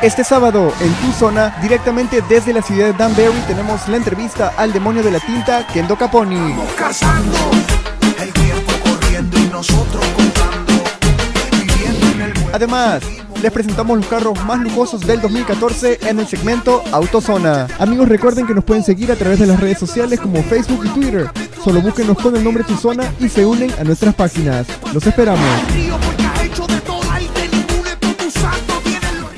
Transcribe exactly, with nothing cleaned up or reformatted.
Este sábado en Tu Zona, directamente desde la ciudad de Danbury, tenemos la entrevista al demonio de la tinta, Kendo Caponi. Además, les presentamos los carros más lujosos del dos mil catorce en el segmento Autozona. Amigos, recuerden que nos pueden seguir a través de las redes sociales como Facebook y Twitter. Solo búsquenos con el nombre Tu Zona y se unen a nuestras páginas. Los esperamos.